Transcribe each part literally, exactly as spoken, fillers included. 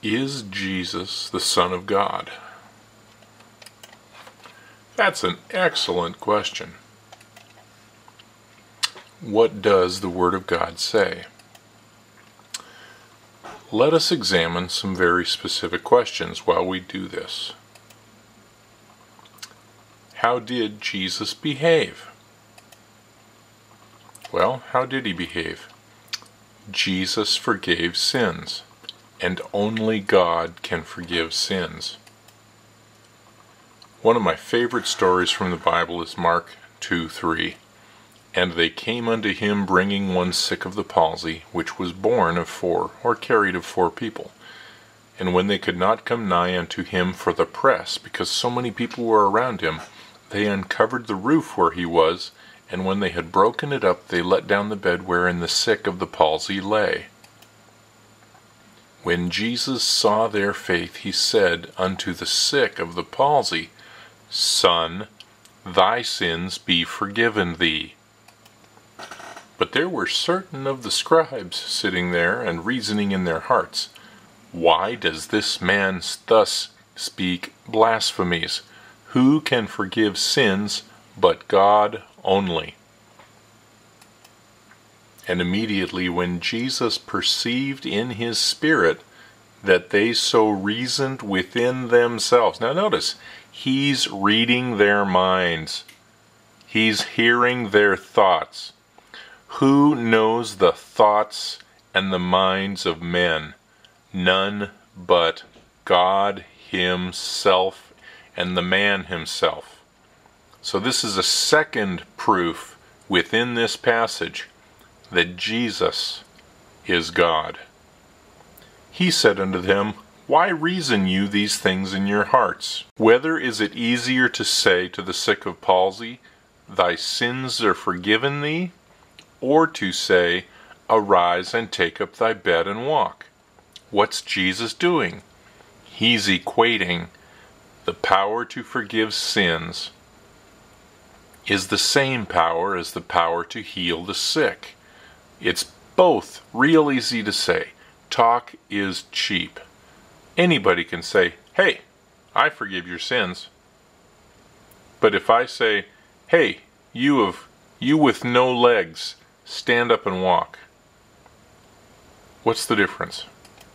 Is Jesus the Son of God? That's an excellent question. What does the Word of God say? Let us examine some very specific questions while we do this. How did Jesus behave? Well, how did he behave? Jesus forgave sins, and only God can forgive sins. One of my favorite stories from the Bible is Mark two three. And they came unto him bringing one sick of the palsy, which was borne of four, or carried of four people. And when they could not come nigh unto him for the press, because so many people were around him, they uncovered the roof where he was, and when they had broken it up, they let down the bed wherein the sick of the palsy lay. When Jesus saw their faith, he said unto the sick of the palsy, Son, thy sins be forgiven thee. But there were certain of the scribes sitting there and reasoning in their hearts, Why does this man thus speak blasphemies? Who can forgive sins but God only? And immediately when Jesus perceived in his spirit that they so reasoned within themselves. Now notice, he's reading their minds. He's hearing their thoughts. Who knows the thoughts and the minds of men? None but God himself and the man himself. So this is a second proof within this passage that Jesus is God. He said unto them, Why reason you these things in your hearts? Whether is it easier to say to the sick of palsy, Thy sins are forgiven thee? Or to say, Arise and take up thy bed and walk? What's Jesus doing? He's equating the power to forgive sins is the same power as the power to heal the sick. It's both real easy to say. Talk is cheap. Anybody can say, Hey, I forgive your sins. But if I say, Hey, you have you with no legs, stand up and walk. What's the difference?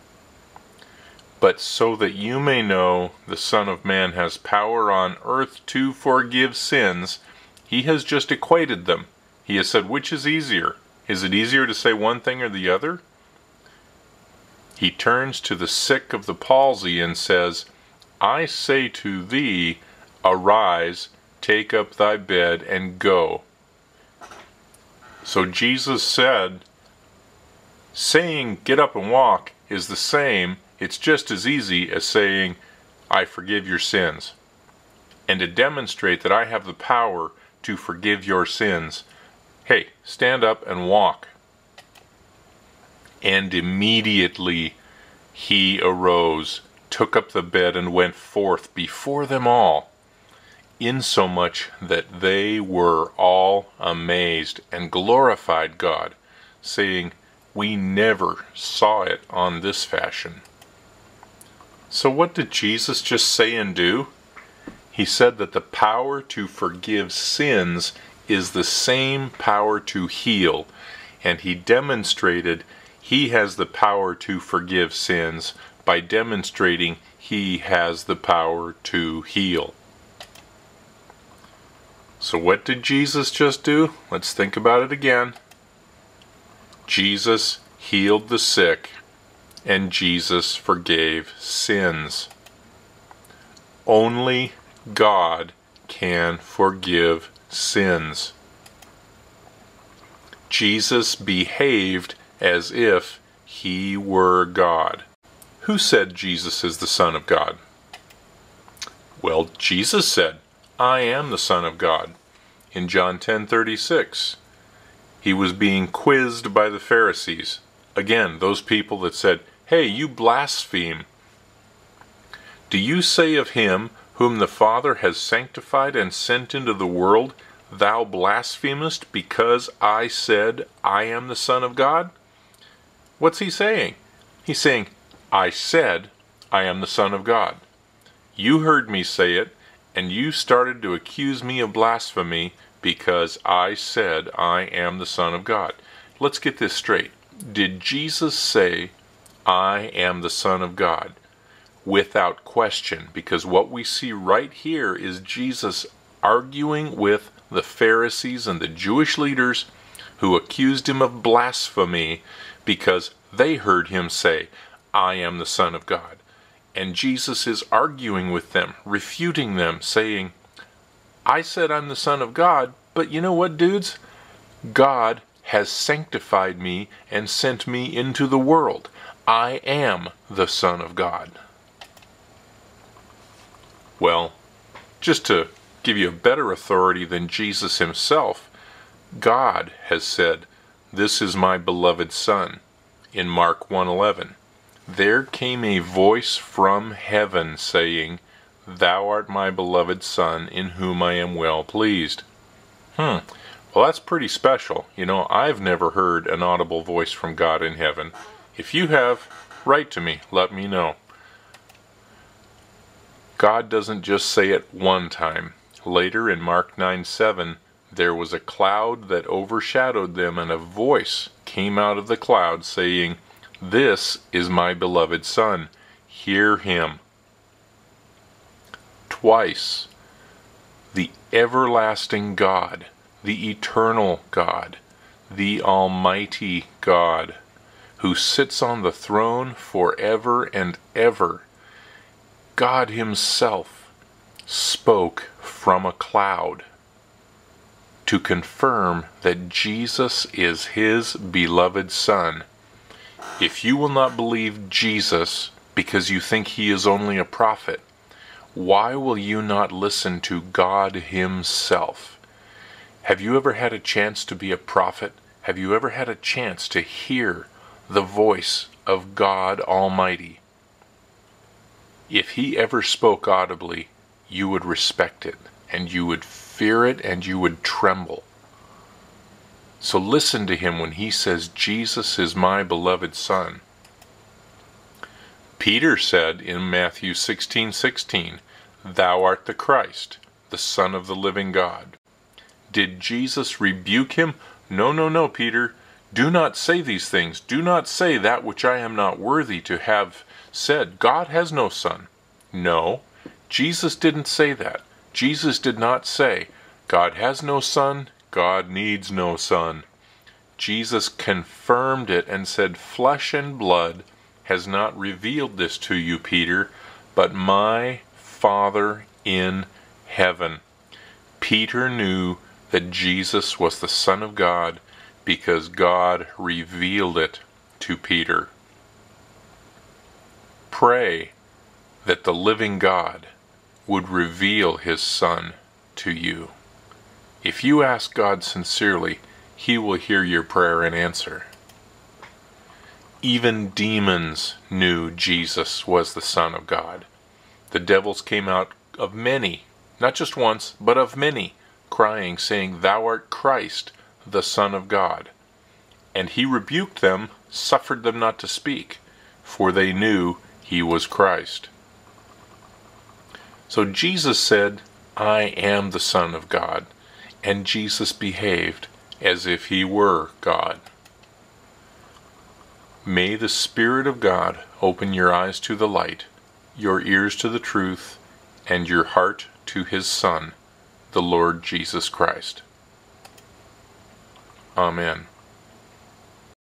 But so that you may know the Son of Man has power on earth to forgive sins, he has just equated them. He has said, which is easier? Is it easier to say one thing or the other? He turns to the sick of the palsy and says, I say to thee, arise, take up thy bed, and go. So Jesus said, saying get up and walk is the same, it's just as easy as saying, I forgive your sins. And to demonstrate that I have the power to forgive your sins, hey, stand up and walk. And immediately he arose, took up the bed, and went forth before them all, insomuch that they were all amazed, and glorified God, saying, We never saw it on this fashion. So what did Jesus just say and do? He said that the power to forgive sins is the same power to heal, and he demonstrated he has the power to forgive sins by demonstrating he has the power to heal. So what did Jesus just do? Let's think about it again. Jesus healed the sick, and Jesus forgave sins. Only God can forgive sins. Jesus behaved as if he were God. Who said Jesus is the Son of God? Well, Jesus said, I am the Son of God. In John ten thirty-six, he was being quizzed by the Pharisees. Again, those people that said, Hey, you blaspheme. Do you say of him whom the Father has sanctified and sent into the world, Thou blasphemest because I said, I am the Son of God? What's he saying? He's saying, I said I am the Son of God. You heard me say it, and you started to accuse me of blasphemy because I said I am the Son of God. Let's get this straight. Did Jesus say, I am the Son of God? Without question, because what we see right here is Jesus arguing with the Pharisees and the Jewish leaders who accused him of blasphemy because they heard him say, I am the Son of God. And Jesus is arguing with them, refuting them, saying, I said I'm the Son of God, but you know what, dudes? God has sanctified me and sent me into the world. I am the Son of God. Well, just to give you a better authority than Jesus himself, God has said, this is my beloved Son, in Mark one eleven. There came a voice from heaven saying, Thou art my beloved Son, in whom I am well pleased. Hmm, well that's pretty special. You know, I've never heard an audible voice from God in heaven. If you have, write to me, let me know. God doesn't just say it one time. Later in Mark nine seven, there was a cloud that overshadowed them, and a voice came out of the cloud saying, This is my beloved Son, hear him. Twice, the everlasting God, the eternal God, the almighty God, who sits on the throne forever and ever, God himself spoke from a cloud to confirm that Jesus is his beloved Son. If you will not believe Jesus because you think he is only a prophet, why will you not listen to God himself? Have you ever had a chance to be a prophet? Have you ever had a chance to hear the voice of God Almighty? If he ever spoke audibly, you would respect it, and you would fear it, and you would tremble. So listen to him when he says, Jesus is my beloved Son. Peter said in Matthew sixteen sixteen, Thou art the Christ, the Son of the living God. Did Jesus rebuke him? No, no, no, Peter. Do not say these things. Do not say that which I am not worthy to have said. God has no son. No, Jesus didn't say that. Jesus did not say, God has no son, God needs no son. Jesus confirmed it and said, Flesh and blood has not revealed this to you, Peter, but my Father in heaven. Peter knew that Jesus was the Son of God because God revealed it to Peter. Pray that the living God would reveal his Son to you. If you ask God sincerely, he will hear your prayer and answer. Even demons knew Jesus was the Son of God. The devils came out of many, not just once, but of many, crying, saying, Thou art Christ, the Son of God. And he rebuked them, suffered them not to speak, for they knew he was Christ. So Jesus said, I am the Son of God, and Jesus behaved as if he were God. May the Spirit of God open your eyes to the light, your ears to the truth, and your heart to his Son, the Lord Jesus Christ. Amen.